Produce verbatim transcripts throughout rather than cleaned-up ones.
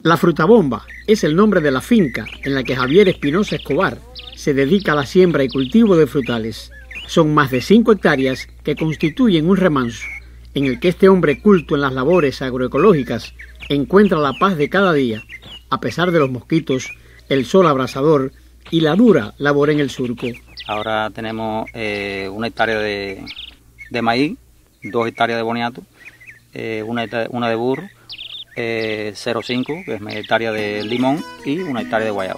La Frutabomba es el nombre de la finca en la que Javier Espinosa Escobar se dedica a la siembra y cultivo de frutales. Son más de cinco hectáreas que constituyen un remanso en el que este hombre culto en las labores agroecológicas encuentra la paz de cada día, a pesar de los mosquitos, el sol abrasador y la dura labor en el surco. Ahora tenemos eh, una hectárea de, de maíz, dos hectáreas de boniato, eh, una, una de burro, eh, cero coma cinco, que es media hectárea de limón, y una hectárea de guayaba.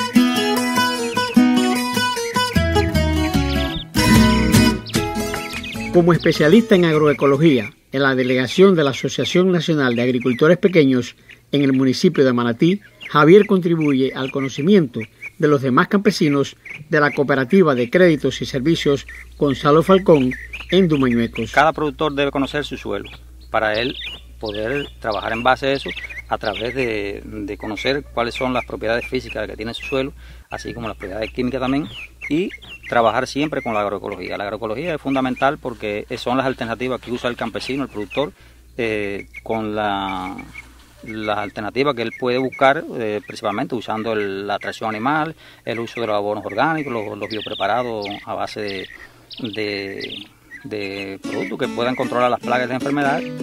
Como especialista en agroecología en la delegación de la Asociación Nacional de Agricultores Pequeños en el municipio de Manatí, Javier contribuye al conocimiento de los demás campesinos de la Cooperativa de Créditos y Servicios Gonzalo Falcón en Dumañuecos. Cada productor debe conocer su suelo para él poder trabajar en base a eso, a través de, de conocer cuáles son las propiedades físicas que tiene su suelo, así como las propiedades químicas también, y trabajar siempre con la agroecología. La agroecología es fundamental porque son las alternativas que usa el campesino, el productor, eh, con la, las alternativas que él puede buscar, eh, principalmente usando el, la tracción animal, el uso de los abonos orgánicos, los, los biopreparados a base de, de, de productos que puedan controlar las plagas de enfermedades.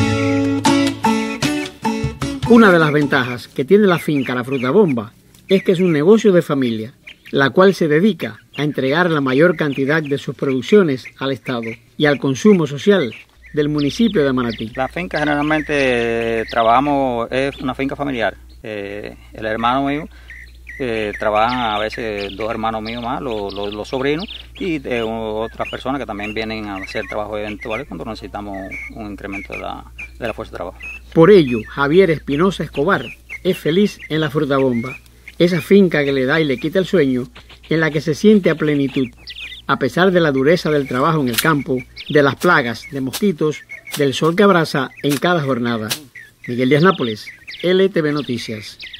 Una de las ventajas que tiene la finca La Frutabomba es que es un negocio de familia, la cual se dedica a entregar la mayor cantidad de sus producciones al Estado y al consumo social del municipio de Manatí. La finca generalmente eh, trabajamos, es una finca familiar. Eh, el hermano mío, eh, trabajan a veces dos hermanos míos más, los, los, los sobrinos, y eh, otras personas que también vienen a hacer trabajos eventuales cuando necesitamos un incremento de la, de la fuerza de trabajo. Por ello, Javier Espinosa Escobar es feliz en La Frutabomba, esa finca que le da y le quita el sueño, en la que se siente a plenitud, a pesar de la dureza del trabajo en el campo, de las plagas, de mosquitos, del sol que abraza en cada jornada. Miguel Díaz Nápoles, L T V Noticias.